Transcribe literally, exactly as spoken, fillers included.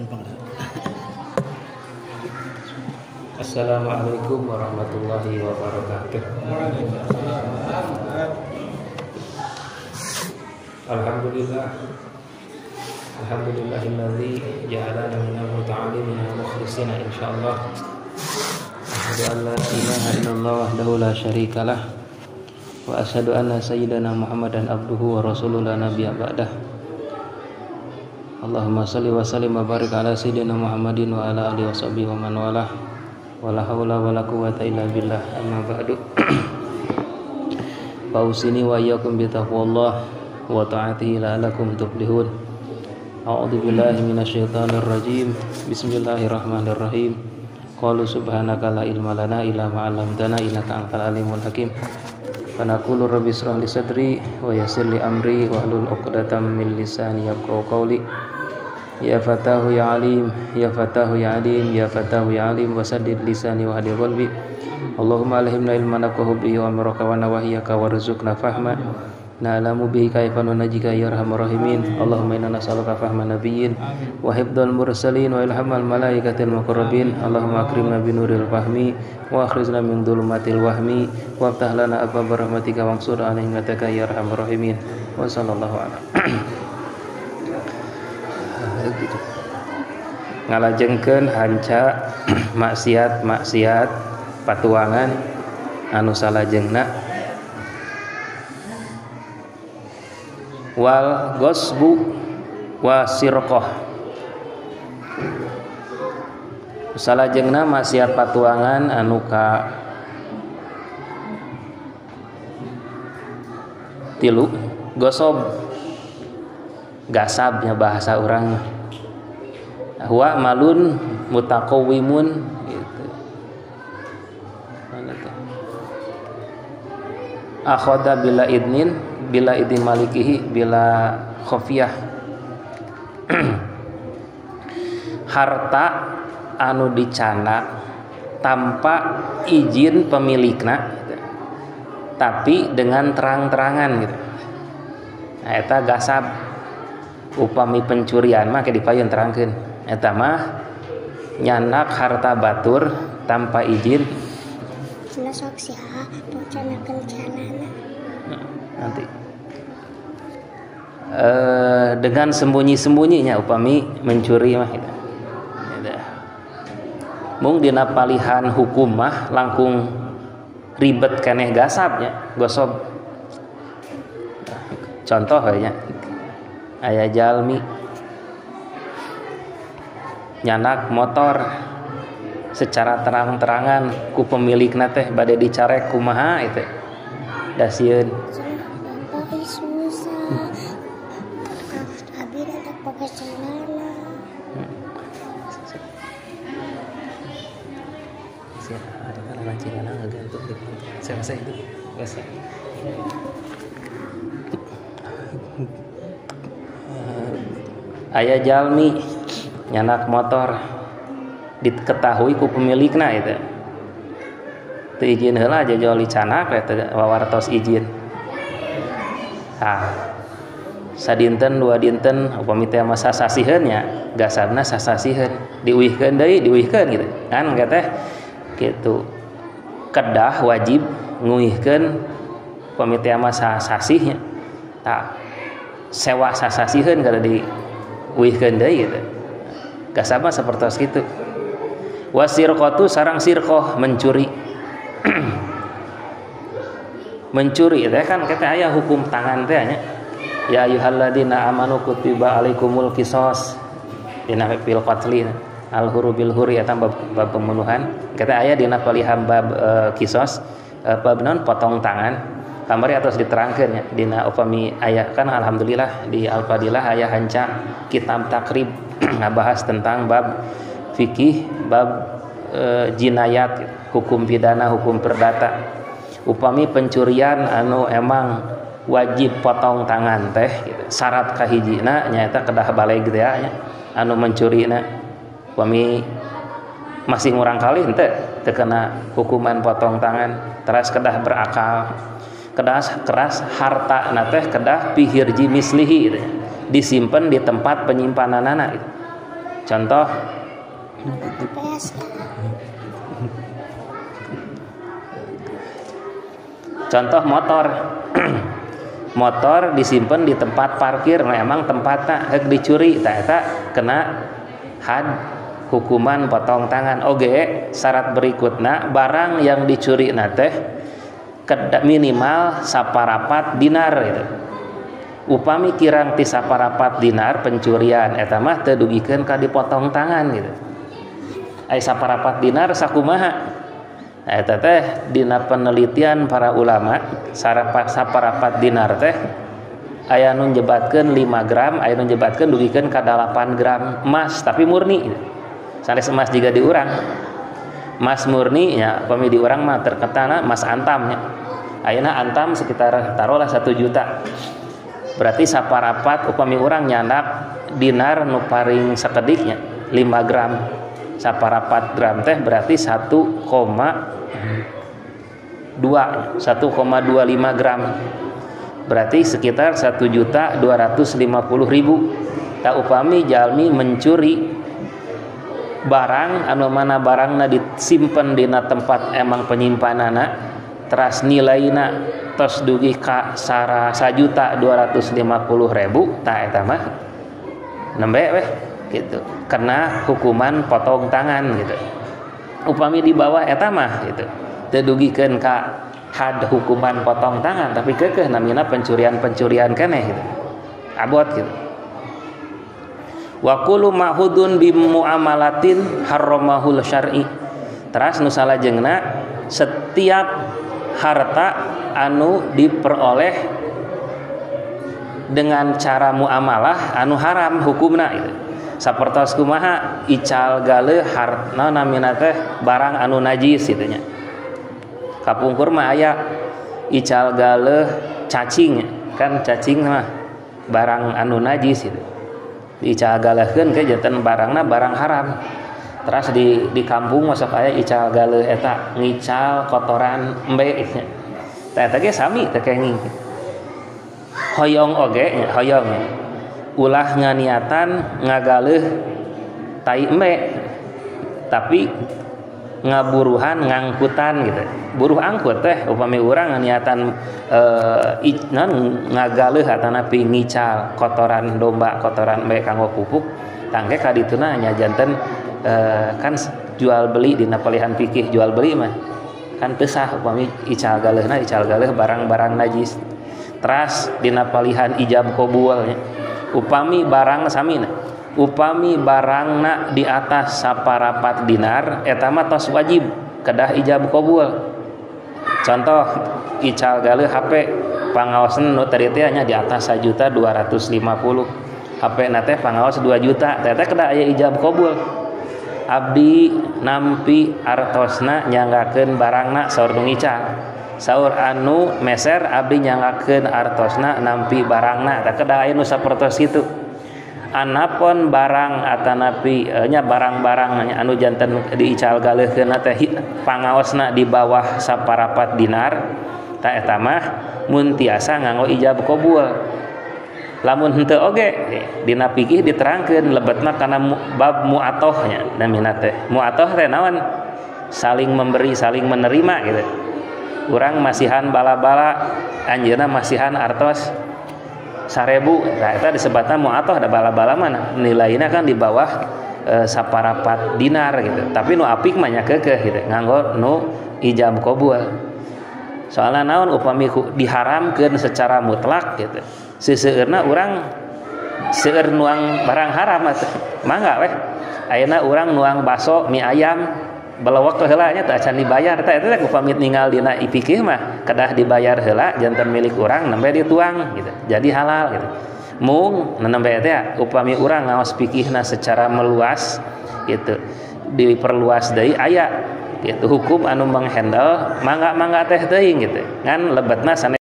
Assalamualaikum warahmatullahi wabarakatuh. Alhamdulillah. Alhamdulillahilladzi ja'alana minal muta'allimina mukhlishina insyaallah. Asyhadu an la ilaha illallah wahdahu la syarikalah wa asyhadu anna sayyidana Muhammadan abduhu wa rasuluhu la nabiyya ba'dah. Allahumma shalli wa sallim wa barik ala sayyidina Muhammadin wa ala alihi washabihi wa man walah. Wala haula wala quwwata illa billah. Amma ba'du. Fausini wa iyyakum bi taqwallah wa ta'atihi la'allakum tuflihun. A'udzu billahi minasyaitonir rajim. Bismillahirrahmanirrahim. Qalu subhanaka la ilma lana illa ma 'allamtana innaka antal alimul hakim. Fa naqulu rabbi ishrah li sadri wa yassir li amri wa hlul 'uqdatam min lisani yafqahu qawli. Ya fatahu ya alim, ya fatahu ya alim, ya fatahu ya alim, wasaddid lisani wa hadi qalbi. Allahumma alhimna ilman nafqahu bihi wa amraka wa nawahyaka warzuqna fahma na'lamu bihi kayfa nunajjika ya arhamar rahimin. Allahumma inna nas'aluka fahman nabiyyin wa hifdzal mursalin wa ilhamal malaikatil muqarrabin. Allahumma akrimna bi nuril fahmi wa akhrijna min dhulumatil wahmi wa aftah lana abwaab rahmatika wansur alaina ya arhamar rahimin. Wa sallallahu alaihi gitu. Ngalajengkeun hanca maksiat-maksiat patuangan anu salajengna wal ghasbu wa sirqah. Salajengna maksiat patuangan anu ka tilu gosob gasabnya bahasa orang huwa malun mutaqawwimun gitu. Mana tuh? Akhadha bila idnin bila idin malikihi bila khafiyah. Harta anu dicana tanpa izin pemilikna gitu. Tapi dengan terang-terangan gitu. Nah, eta gasab. Upami pencurian mah ke dipayun terangkeun eta mah nyanak harta batur tanpa izin. Cenah sok siha rencanakeun canana. Nanti eh dengan sembunyi-sembunyinya upami mencuri mah gitu. Mung dina palihan hukum mah langkung ribet keneh gasabnya gosob. Contoh nya aya jalmi nyanak motor secara terang-terangan ku pemilikna teh bade dicarek kumaha itu da sieun Bapak susah abi datang pakai celana sih ada kan lanciran gantung di selesai itu selesai. Aya jalmi nyanak motor diketahui ku pemilikna itu teu izin heula jajal dicanak eta wawartos izin. Ah sadinten dua dinten upami teh mah sasasiheun nya gasabna sasasiheun diuihkeun deui diuihkeun gitu kan engke teh kitu kedah wajib nguihkeun upami teh mah sasasih nya tah sewa sasasiheun kada di uihkeun deui gitu. Gasab mah sapertos kitu. Wasirqatu sareng sirqah mencuri. Mencuri teh kan kita aya hukum tangan teh nya. Ya ayyuhalladzina amanu kutiba alaikumul qisas dina fil qatli al huru bil huri eta bab, bab pembunuhan. Kita aya dina paliham bab e, qisas e, bab non potong tangan. Kamari atas diterangkeun nya dina upami aya kan alhamdulillah di Al-Fadilah aya hanca kitab takrib ngabahas tentang bab fikih bab e, jinayat hukum pidana hukum perdata. Upami pencurian anu emang wajib potong tangan teh gitu. Syarat kahijina nyaeta kedah baleg teh nya anu mencurina upami masih ngurang kali henteu teu kena hukuman potong tangan teras kedah berakal kedas keras harta na teh kedah pihirji mislihi gitu. Disimpan di tempat penyimpananana gitu. Contoh T P S ya. Contoh motor. Motor disimpan di tempat parkir, memang tempatnya hek dicuri, tak eta kena had hukuman potong tangan. Oge syarat berikutnya barang yang dicuri nate minimal saparapat dinar gitu. Upami kirang ti saparapat dinar pencurian eta mah teu dugikeun ka dipotong tangan gitu. Ai saparapat dinar sakumaha? Eta teh dina penelitian para ulama sarapat saparapat dinar teh aya nu nyebatkeun lima gram, aya nu nyebatkeun dugikeun ka delapan gram emas tapi murni. Sanes emas juga diurang. Emas murni nya upami diurang mah terketana emas antam nya. Ayeuna antam sekitar taruhlah satu juta. Berarti saparapat upami urang nyandak dinar nu paring sakediknya lima gram. Saparapat gram teh berarti satu koma dua satu koma dua lima gram, berarti sekitar satu juta dua ratus lima puluh ribu. Tak upami jalmi mencuri barang anu mana barangna disimpen dina tempat emang penyimpanana teras nilaina tos dugi ka sara sajuta dua ratus lima puluh ribu, tak eta mah nembe weh gitu, kena hukuman potong tangan gitu. Upami di bawah eta mah gitu teu dugikeun ka had hukuman potong tangan, tapi keukeuh namina pencurian-pencurian keneh gitu, abot gitu. Wa kullu ma'hudun bi muamalatin harramahul syar'i. Teras nu salajengna setiap harta anu diperoleh dengan cara muamalah anu haram hukumna gitu. Sapertos kumaha ical galeh hartna namina teh barang anu najis gitu nya. Kapungkur mah aya ical galeh cacing, kan cacing mah barang anu najis gitu. Ical galehkeun ke janten barangna barang haram. Teras di di kampung masuk aya ical galeh eta ngical kotoran embe nya. Tah eta ge sami teh kenging. Hoyong oge nya, hoyong. Ulah nganiatan ngagaleh tai embe tapi ngaburuhan ngangkutan gitu, buruh angkut teh upami urang nganiatan e, non ngagaleh atana pi ngical kotoran domba kotoran embe kanggo pupuk tangke kadituna nya janten e, kan jual beli dina palihan fikih jual beli mah kan teu sah upami ical galehna ical galeh barang-barang najis. Teras dina palihan ijab qabul nya. Upami barang samina upami barangna di atas saparapat dinar eta mah tos wajib kedah ijab qabul. Contoh ical galeh H P pangaosna nu tadi teh nya di atas satu juta dua ratus lima puluh, H P na teh pangaos dua juta teh kedah aya ijab qabul. Abdi nampi artosna nyanggakeun barangna saur nu ngical, saur anu meser abdi nyanggakeun artosna nampi barangna teh kedah aya nu sapertos kitu. Anapun barang atanapi nya barang-barang anu janten diical galeukeun teh pangaosna di bawah saparapat dinar tah eta mah mun tiasa nganggo ijab qabul. Lamun henteu oge dina fikih diterangkeun lebetna kana bab mu'atoh nya namina teh. Mu'atoh teh naon? Saling memberi, saling menerima gitu. Urang masihan bala-bala anjeunna masihan artos sarebu, nah eta disebutna mu'atoh ada bala-bala mana nilainya kan di bawah e, saparapat dinar gitu. Tapi nu apik mah nya keukeuh gitu nganggo nu ijab qabul. Soalna naon upami diharamkeun secara mutlak gitu. Seseueurna urang seueur nuang barang haram atuh. Mangga weh. Ayeuna urang nuang baso mie ayam balawak heula nya teh acan dibayar teh eta upami ninggal dina fikih mah kedah dibayar heula janten milik urang nembe dituang gitu. Jadi halal gitu. Mung nembe teh upami urang ngaos fikihna secara meluas gitu. Diperluas deui aya gitu hukum anu menghandle mangga-mangga teh teuing gitu. Ngan lebetna